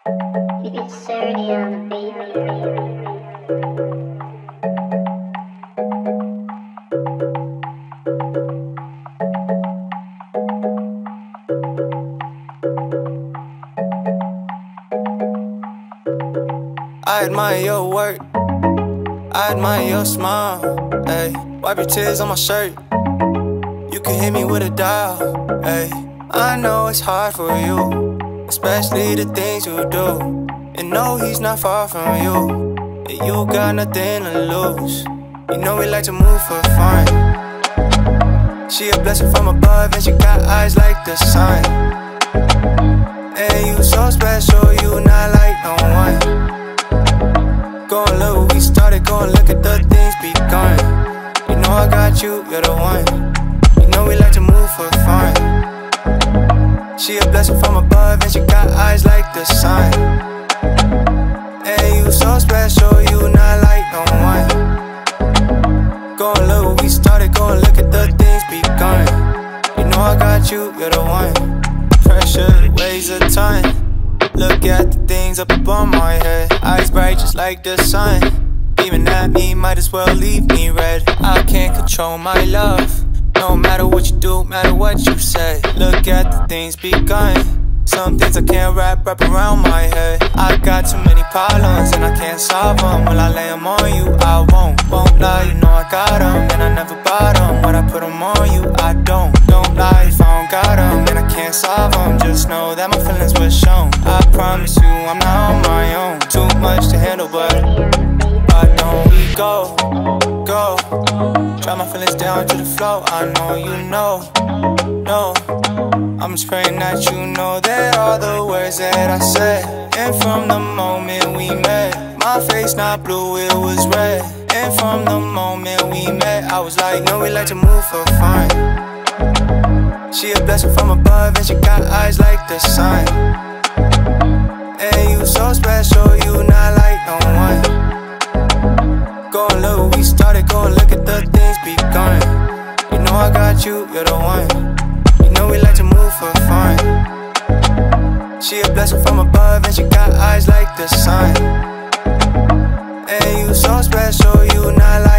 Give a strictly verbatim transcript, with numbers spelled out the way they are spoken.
It's thirty on the baby. I admire your work, I admire your smile. Ay, wipe your tears on my shirt. You can hit me with a dial. Ay, I know it's hard for you, especially the things you do. And no, he's not far from you, and you got nothing to lose. You know we like to move for fun. She a blessing from above, and she got eyes like the sun. And you so special, you not like no one. Go and look what we started, go and look at the things begun. You know I got you, you're the one. You know we like to move for fun. She a blessing from above, and she got eyes like the sun. And you so special, you not like no one. Go and look what we started, go and look at the things begun. You know I got you, you're the one. Pressure weighs a ton. Look at the things up above my head. Eyes bright just like the sun. Even at me, might as well leave me red. I can't control my love, no matter what you do, matter what you say. Look at the things begun. Some things I can't wrap up around my head. I got too many problems and I can't solve them. Will I lay them on you? I won't, won't lie, you know I got them. And I never bought them, when I put them on you, I don't. Don't lie if I don't got them, and I can't solve them. Just know that my feelings were shown. I promise you I'm not on my own. Too much to handle, but why don't we go, go? Drop my feelings down to the floor, I know you know, no. I'm just praying that you know that all the words that I said. And from the moment we met, my face not blue, it was red. And from the moment we met, I was like, no, we like to move for fun. She a blessing from above, and she got eyes like the sun. And you so special, you not like no one. Go and look what we started, go and look at the things begun. You know I got you, you're the one. You know we like to move for fun. She a blessing from above, and she got eyes like the sun. And you so special, you not like